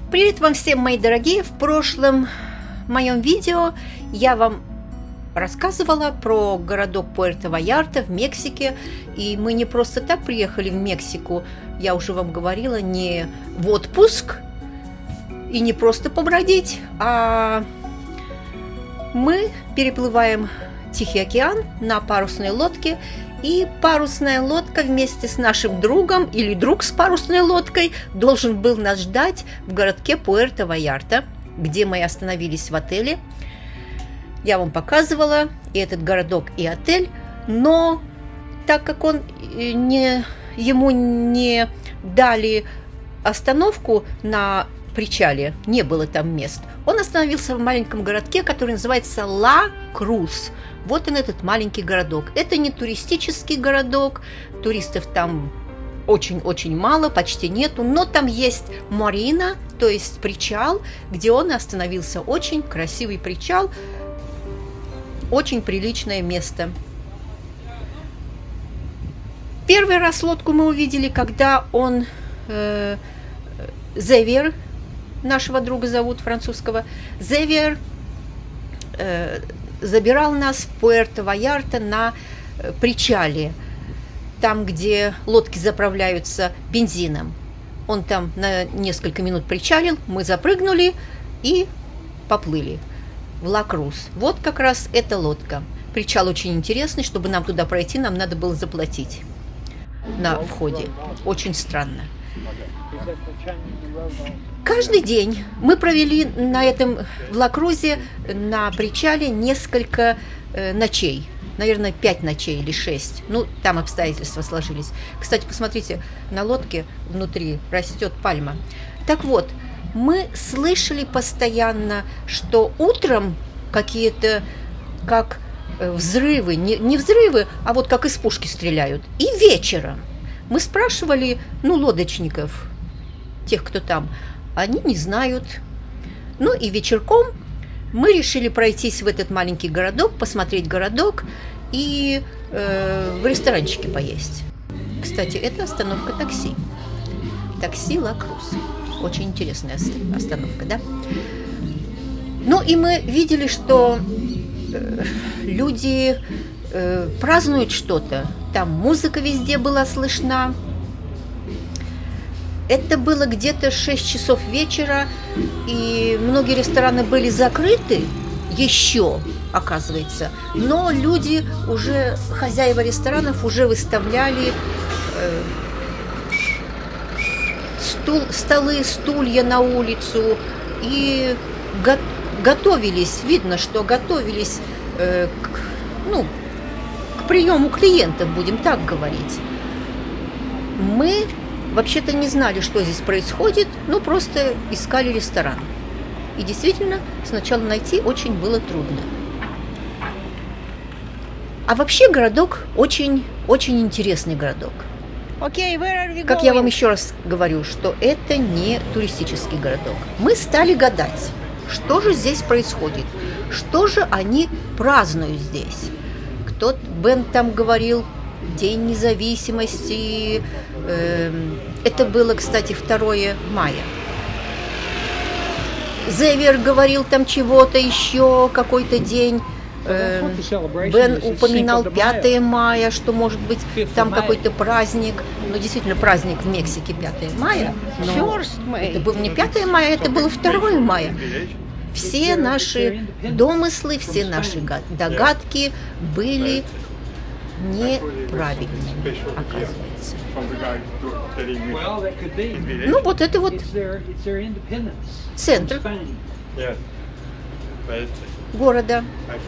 Привет вам всем, мои дорогие! В прошлом моем видео я вам рассказывала про городок Пуэрто-Вальярта в Мексике. И мы не просто так приехали в Мексику, я уже вам говорила, не в отпуск и не просто побродить, а мы переплываем Тихий океан на парусной лодке. И парусная лодка вместе с нашим другом, или друг с парусной лодкой, должен был нас ждать в городке Пуэрто-Вальярта, где мы остановились в отеле. Я вам показывала и этот городок, и отель, но так как ему не дали остановку на причале, не было там мест, он остановился в маленьком городке, который называется Ла-Крус. Вот он, этот маленький городок. Это не туристический городок, туристов там очень-очень мало, почти нету, но там есть марина, то есть причал, где он остановился. Очень красивый причал, очень приличное место. Первый раз лодку мы увидели, когда он, Зевьер, нашего друга зовут, французского, Зевьер, забирал нас в Пуэрто-Вальярта на причале, там, где лодки заправляются бензином. Он там на несколько минут причалил, мы запрыгнули и поплыли в Ла-Крус. Вот как раз эта лодка. Причал очень интересный, чтобы нам туда пройти, нам надо было заплатить на входе. Очень странно. Каждый день мы провели на этом, в Ла-Крузе, на причале несколько ночей. Наверное, 5 ночей или 6. Ну, там обстоятельства сложились. Кстати, посмотрите, на лодке внутри растет пальма. Так вот, мы слышали постоянно, что утром какие-то, как взрывы, не взрывы, а вот как из пушки стреляют. И вечером. Мы спрашивали, лодочников, тех, кто там, они не знают. Ну и вечерком мы решили пройтись в этот маленький городок, посмотреть городок и в ресторанчике поесть. Кстати, это остановка такси. Такси Ла-Крус. Очень интересная остановка, да? Ну и мы видели, что люди празднуют что-то. Там музыка везде была слышна. Это было где-то 6 часов вечера, и многие рестораны были закрыты еще, оказывается. Но люди уже, хозяева ресторанов уже выставляли столы, стулья на улицу и готовились, видно, что готовились к приему клиентов, будем так говорить. Мы вообще-то не знали, что здесь происходит, просто искали ресторан. И действительно, сначала найти очень было трудно. А вообще городок очень интересный городок. Как я вам еще раз говорю, что это не туристический городок. Мы стали гадать, что же здесь происходит, что же они празднуют здесь. Бен там говорил, День независимости. Это было, кстати, 2 мая. Зевьер говорил там чего-то еще, какой-то день. Бен упоминал 5 мая, что может быть там какой-то праздник. Действительно, праздник в Мексике 5 мая. Но это был не 5 мая, это было 2 мая. Все наши домыслы, все наши догадки были неправильными, оказывается. Вот это вот центр города.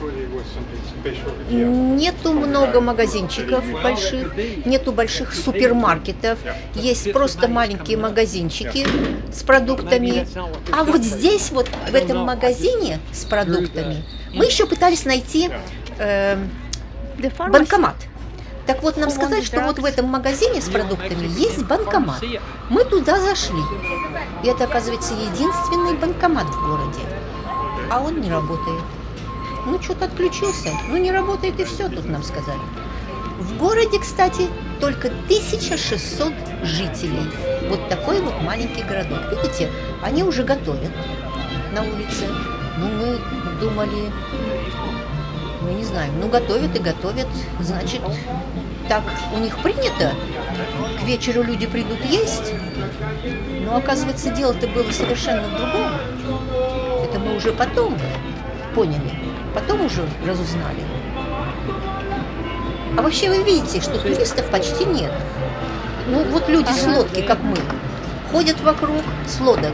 Нету много магазинчиков больших, нету больших супермаркетов, есть просто маленькие магазинчики с продуктами. А вот здесь, вот в этом магазине с продуктами, мы еще пытались найти банкомат. Так вот, нам сказали, что вот в этом магазине с продуктами есть банкомат. Мы туда зашли. И это, оказывается, единственный банкомат в городе. А он не работает. Что-то отключился. Не работает и все, тут нам сказали. В городе, кстати, только 1600 жителей. Вот такой вот маленький городок. Видите, они уже готовят на улице. Ну, мы думали, ну, не знаю, ну, готовят и готовят. Значит, так у них принято. К вечеру люди придут есть. Но, оказывается, дело-то было совершенно в другом. Это мы уже потом поняли, потом уже разузнали. А вообще вы видите, что туристов почти нет. Ну, вот люди с лодки, как мы, ходят вокруг с лодок,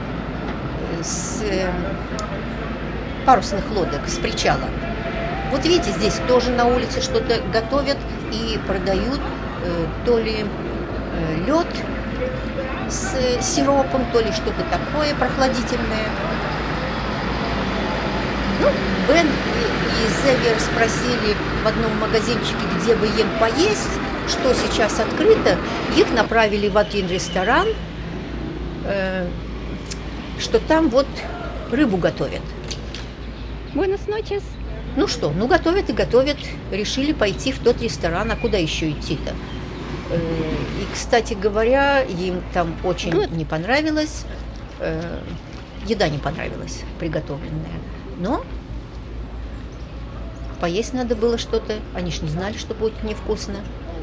с парусных лодок, с причала. Вот видите, здесь тоже на улице что-то готовят и продают, то ли лед с сиропом, то ли что-то такое прохладительное. Ну, Бен и Зевер спросили в одном магазинчике, где бы им поесть, что сейчас открыто. Их направили в один ресторан, что там вот рыбу готовят. Buenas noches. Ну что, ну готовят и готовят. Решили пойти в тот ресторан, а куда еще идти-то? И, кстати говоря, им там очень не понравилось. Еда не понравилась, приготовленная. Но поесть надо было что-то. Они ж не знали, что будет невкусно.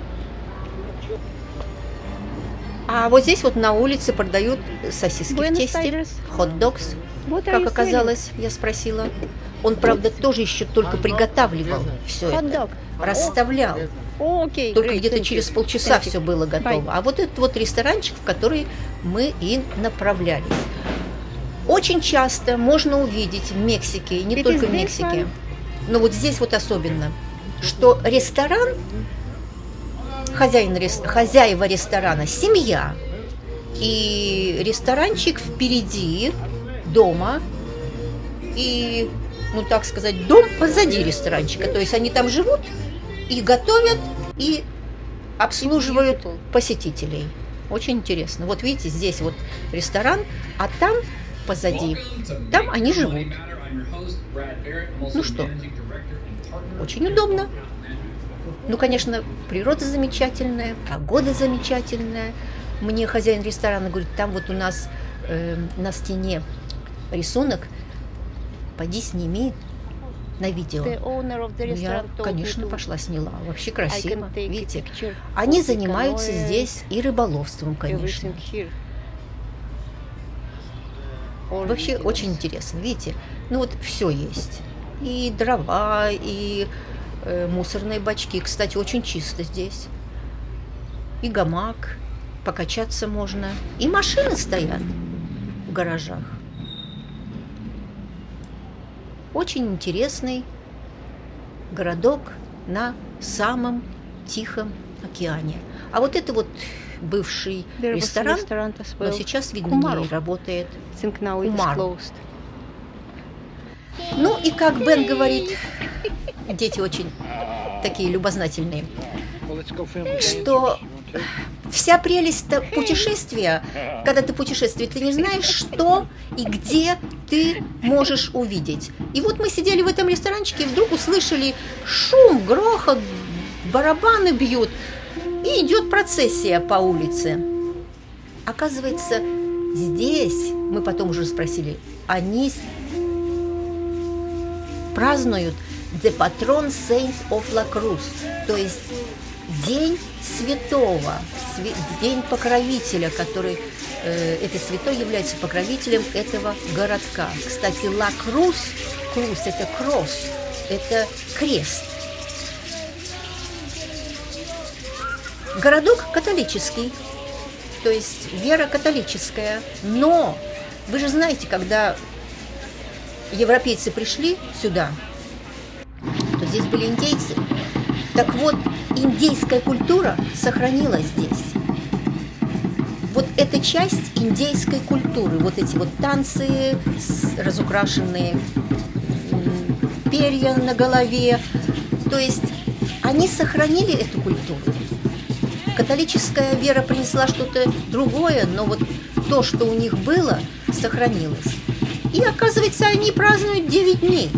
А вот здесь вот на улице продают сосиски в тесте, хот-догс. Как оказалось, я спросила. Он, правда, тоже еще только приготавливал все это, расставлял. Только где-то через полчаса все было готово. А вот этот вот ресторанчик, в который мы и направлялись. Очень часто можно увидеть в Мексике, и не только в Мексике, но вот здесь вот особенно, что ресторан, хозяева ресторана – семья, и ресторанчик впереди дома, и, ну так сказать, дом позади ресторанчика. То есть они там живут и готовят, и обслуживают посетителей. Очень интересно. Вот видите, здесь вот ресторан, а там позади, там они живут. Ну что, очень удобно. Ну, конечно, природа замечательная, погода замечательная. Мне хозяин ресторана говорит, там вот у нас на стене рисунок, поди сними на видео. Я, конечно, пошла сняла. Вообще красиво, видите. Они занимаются здесь и рыболовством, конечно. Вообще очень интересно, видите. Ну вот все есть. И дрова, и мусорные бачки. Кстати, очень чисто здесь. И гамак, покачаться можно. И машины стоят в гаражах. Очень интересный городок на самом Тихом океане. А вот это вот бывший ресторан, но сейчас, видно, не работает. Кумару. Ну и как Бен говорит, дети очень такие любознательные, что вся прелесть путешествия, когда ты путешествуешь, ты не знаешь, что и где ты можешь увидеть. И вот мы сидели в этом ресторанчике и вдруг услышали шум, грохот, барабаны бьют, и идет процессия по улице. Оказывается, здесь, мы потом уже спросили, они празднуют The Patron Saint of La Cruz, то есть День Святого, День Покровителя, который, этот святой является покровителем этого городка. Кстати, Ла Крус, Крус – это кросс, это крест. Городок католический, то есть вера католическая, но вы же знаете, когда европейцы пришли сюда, то здесь были индейцы. Так вот, индейская культура сохранилась здесь. Вот эта часть индейской культуры, вот эти вот танцы, разукрашенные перья на голове, то есть они сохранили эту культуру. Католическая вера принесла что-то другое, но вот то, что у них было, сохранилось. И, оказывается, они празднуют 9 дней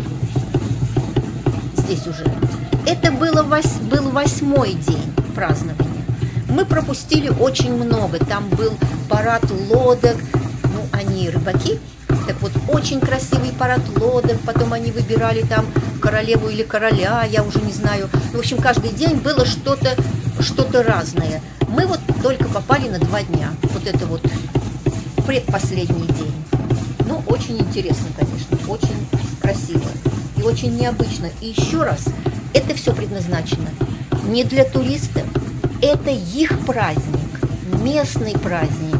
здесь уже. Это был 8-й день празднования. мы пропустили очень много. Там был парад лодок, ну, они рыбаки, так вот, очень красивый парад лодок, потом они выбирали там королеву или короля, я уже не знаю. В общем, каждый день было что-то разное. Мы вот только попали на 2 дня, вот это вот предпоследний день. Ну, очень интересно, конечно, очень красиво и очень необычно. И еще раз, это все предназначено не для туристов, это их праздник, местный праздник.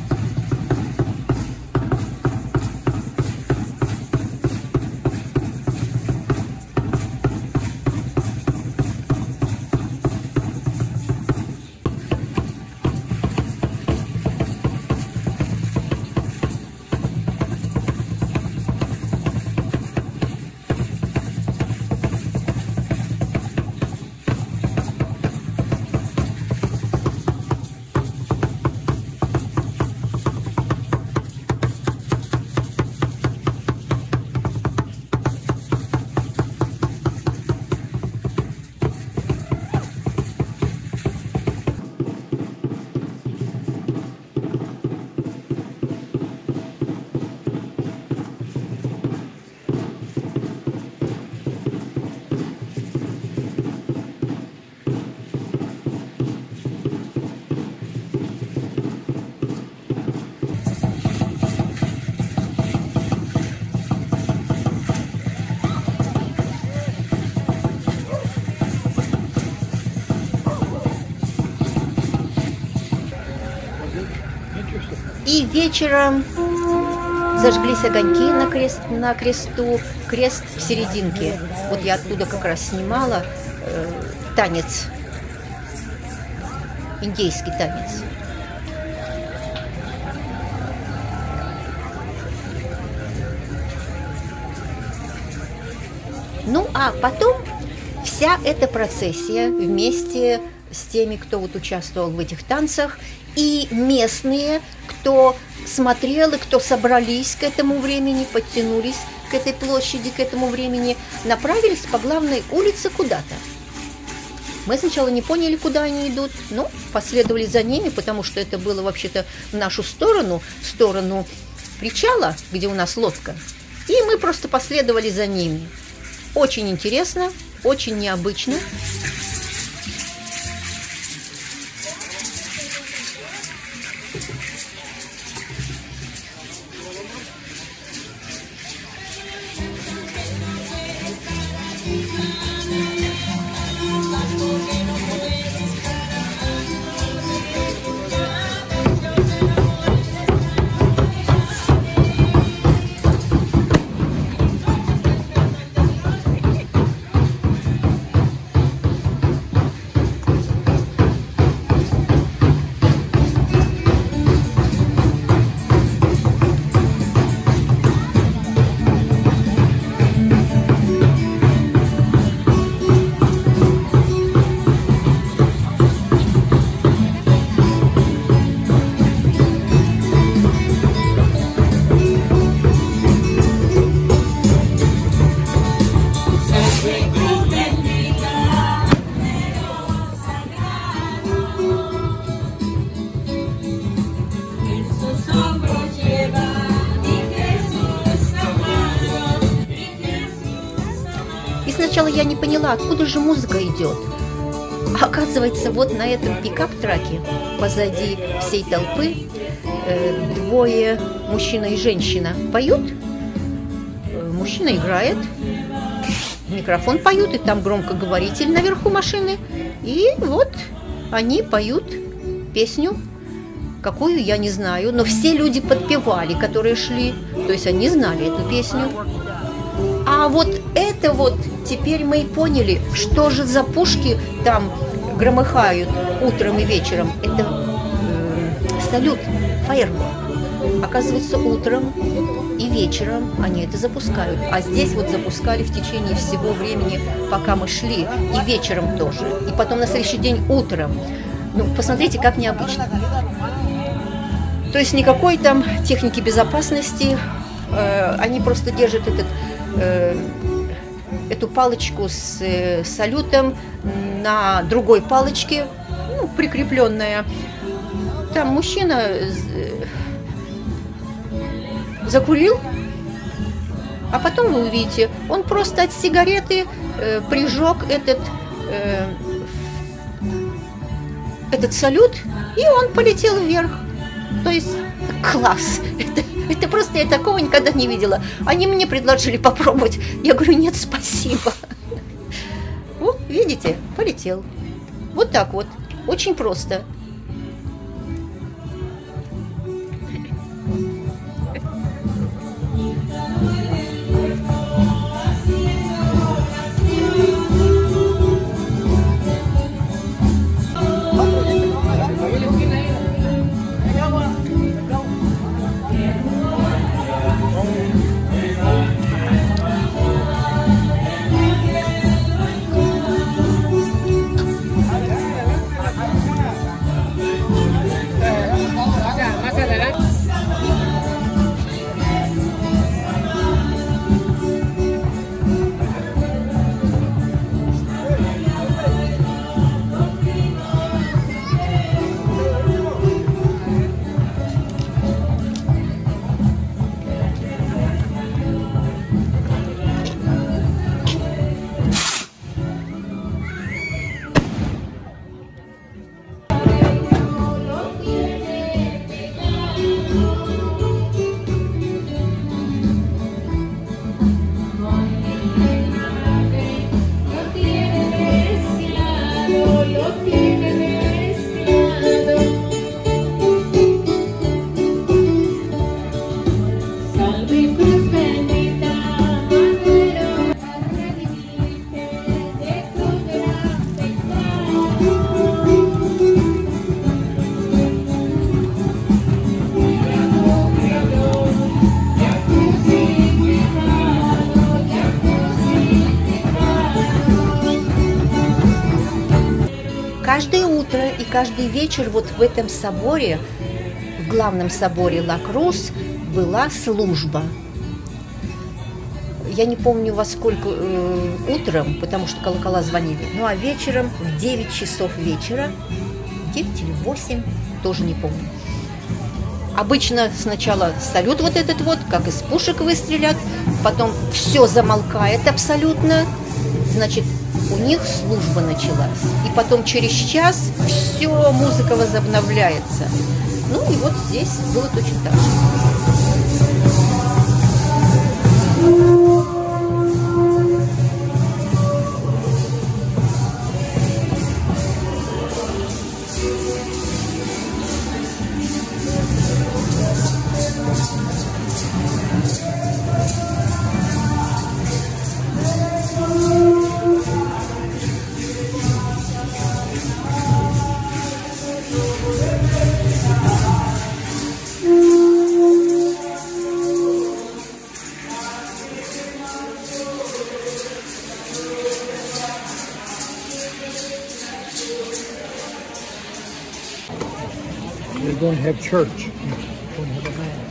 И вечером зажглись огоньки на кресту, крест в серединке. Вот я оттуда как раз снимала танец, индейский танец. Ну, а потом вся эта процессия вместе с теми, кто вот участвовал в этих танцах, и местные, кто смотрел и кто собрались к этому времени, подтянулись к этой площади, к этому времени, направились по главной улице куда-то. Мы сначала не поняли, куда они идут, но последовали за ними, потому что это было вообще-то в нашу сторону, в сторону причала, где у нас лодка, и мы просто последовали за ними. Очень интересно, очень необычно. Сначала я не поняла, откуда же музыка идет. А оказывается, вот на этом пикап-траке позади всей толпы двое, мужчина и женщина, поют. Мужчина играет, микрофон поют, и там громкоговоритель наверху машины. И вот они поют песню, какую я не знаю, но все люди подпевали, которые шли, то есть они знали эту песню. А вот это вот, теперь мы и поняли, что же за пушки там громыхают утром и вечером. Это салют, фаервол. Оказывается, утром и вечером они это запускают. А здесь вот запускали в течение всего времени, пока мы шли, и вечером тоже. И потом на следующий день утром. Ну, посмотрите, как необычно. То есть никакой там техники безопасности. Они просто держат эту палочку с салютом на другой палочке, ну, прикрепленная. Там мужчина закурил, а потом вы увидите, он просто от сигареты прижег этот салют, и он полетел вверх. То есть класс. Это просто я такого никогда не видела. Они мне предложили попробовать. Я говорю, нет, спасибо. Вот, видите, полетел. Вот так вот. Очень просто. Каждое утро и каждый вечер вот в этом соборе, в главном соборе Ла-Крус, была служба. Я не помню во сколько утром, потому что колокола звонили. Ну а вечером в 9 часов вечера, 9 или 8, тоже не помню. Обычно сначала салют вот этот вот, как из пушек выстрелят, потом все замолкает абсолютно, значит, у них служба началась. И потом через час все, музыка возобновляется. Ну и вот здесь было точно так же. We don't have church. We don't have a mass.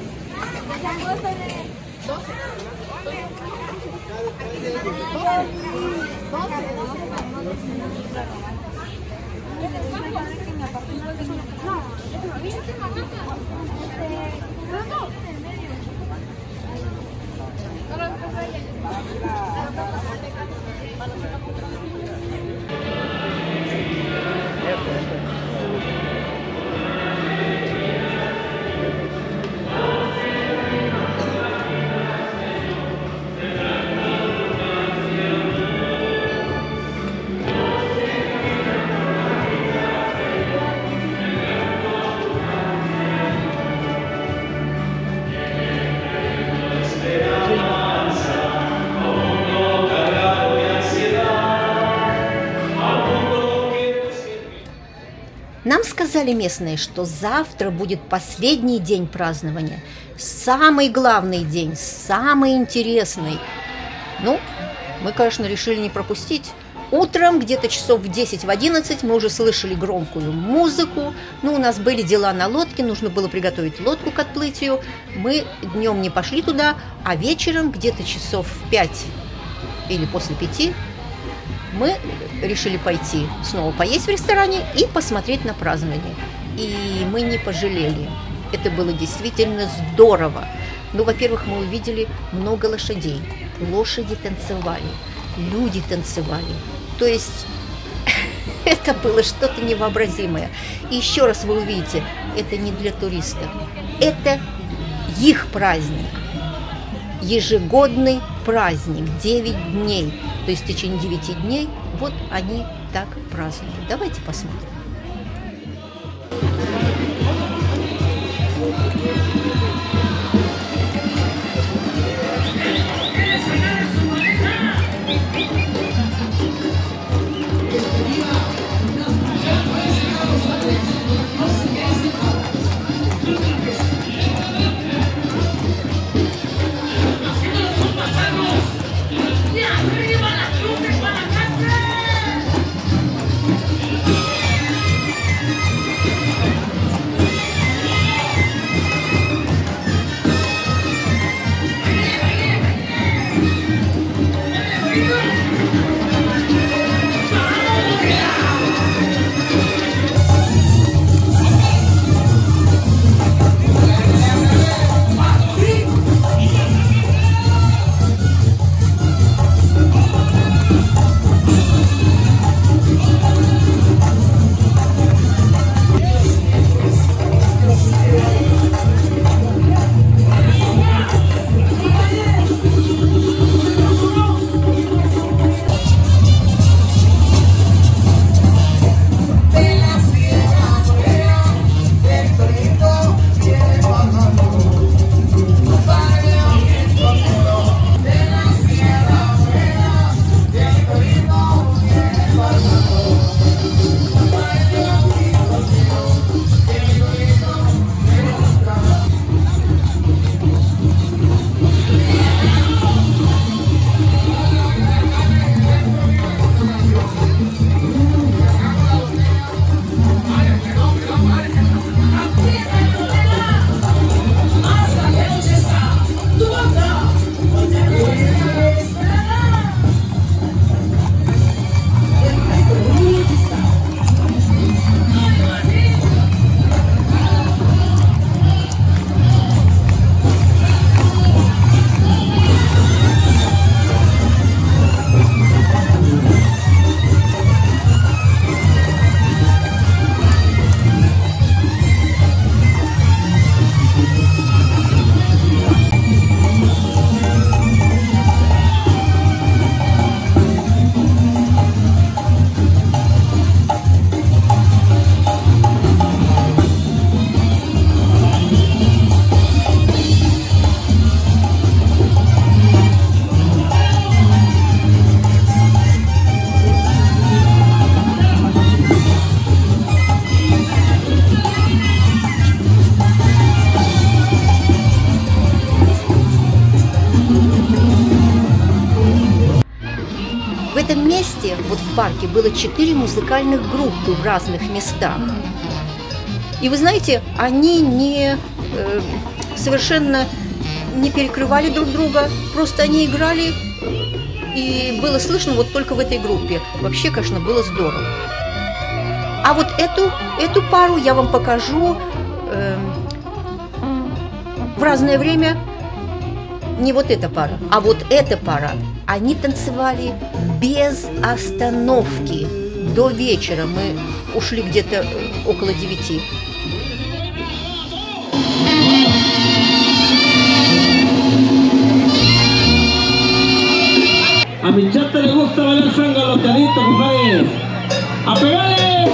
Нам сказали местные, что завтра будет последний день празднования, самый главный день, самый интересный. Ну, мы, конечно, решили не пропустить. Утром, где-то часов в 10-11, мы уже слышали громкую музыку. Ну, у нас были дела на лодке, нужно было приготовить лодку к отплытию. Мы днем не пошли туда, а вечером, где-то часов в 5 или после 5, мы решили пойти снова поесть в ресторане и посмотреть на празднование. И мы не пожалели. Это было действительно здорово. Ну, во-первых, мы увидели много лошадей. Лошади танцевали, люди танцевали. То есть это было что-то невообразимое. И еще раз вы увидите, это не для туристов. Это их праздник. Ежегодный праздник, 9 дней. То есть в течение 9 дней вот они так празднуют. Давайте посмотрим. В этом месте, вот в парке, было 4 музыкальных группы в разных местах. И вы знаете, они совершенно не перекрывали друг друга, просто они играли, и было слышно вот только в этой группе. Вообще, конечно, было здорово. А вот эту пару я вам покажу в разное время. Не вот эта пара, а вот эта пара. Они танцевали без остановки до вечера. Мы ушли где-то около 9. A mi chata le gusta bailar sangaloteadito, compadre. ¡A pegarle!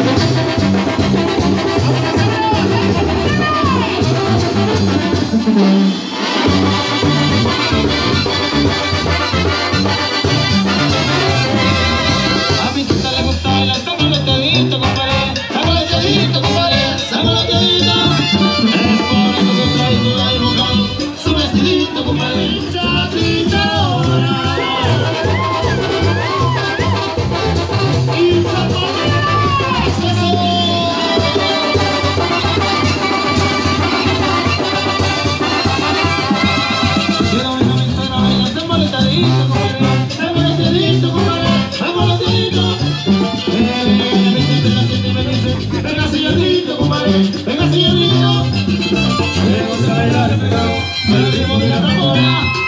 A mi chata le gusta bailar sangaloteadito, compadre. Sangaloteadito, compadre. Sangaloteadito. Es por eso que trae tu raíz vocal. Su vestidito, compadre. Chatita ahora. Quiero ver a mi suegra bailar sangaloteadito, compadre.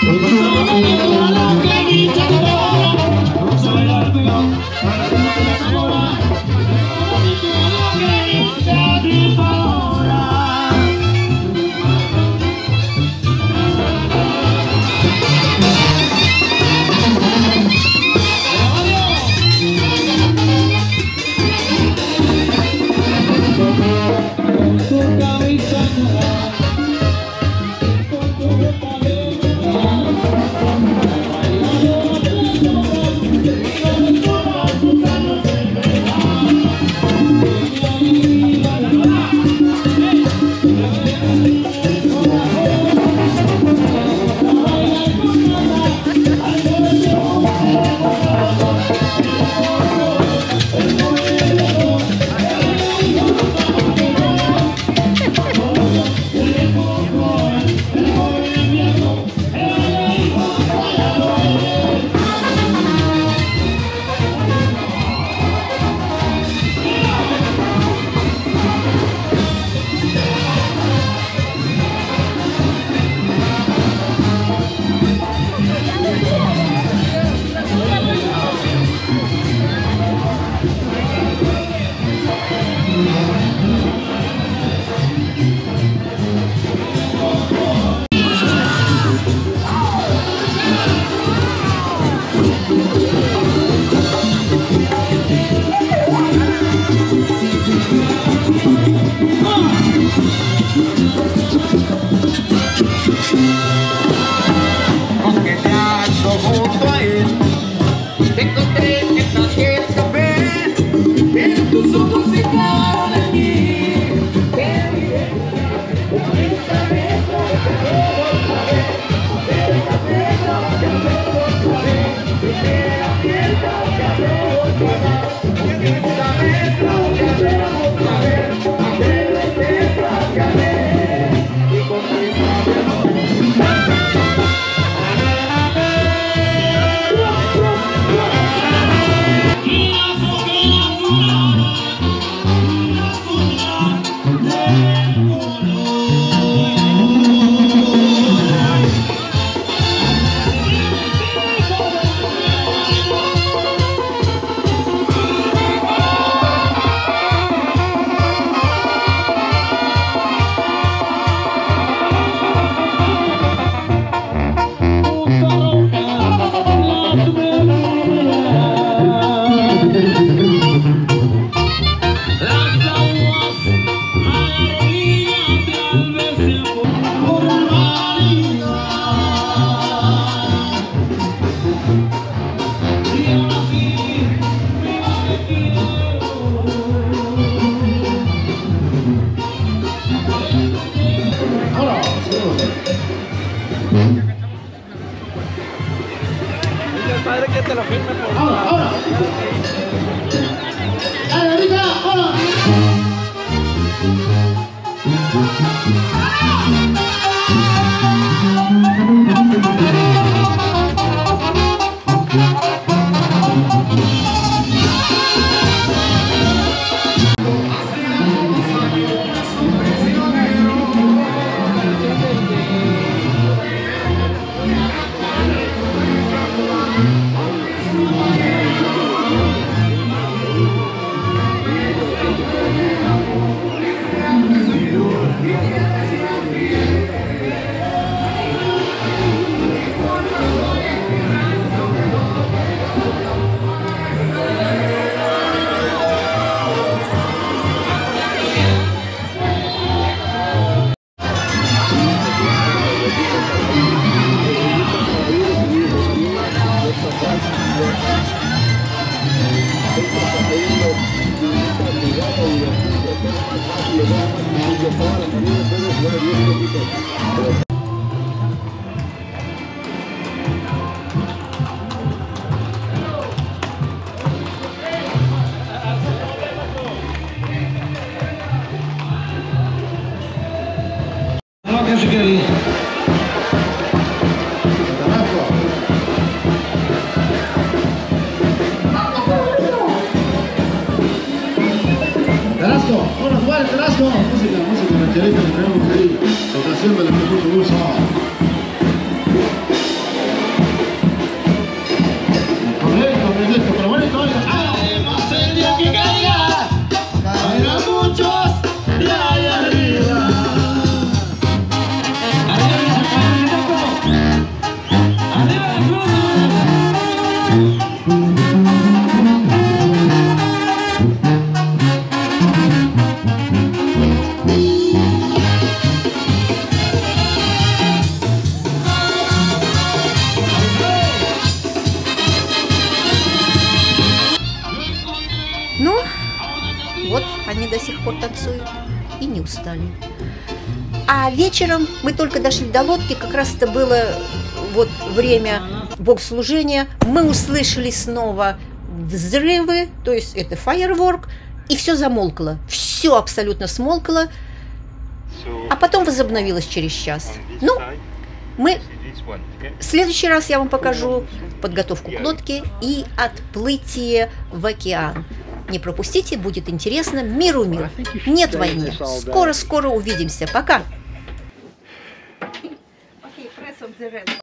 Padre que te lo firme por favor. Ahora. ¡Dale, ahorita! ¡Ahora! Ahora jugar el Carrasco, música rancherita, le traemos ahí, ocasión de la que mucho gusto. до сих пор танцуют и не устали. А вечером мы только дошли до лодки, как раз это было вот время богослужения. Мы услышали снова взрывы, то есть это фаерворк, и все замолкло. Все абсолютно смолкло, а потом возобновилось через час. Ну, мы... В следующий раз я вам покажу подготовку к лодке и отплытие в океан. Не пропустите, будет интересно. Миру мир. Нет войны. Скоро-скоро увидимся. Пока!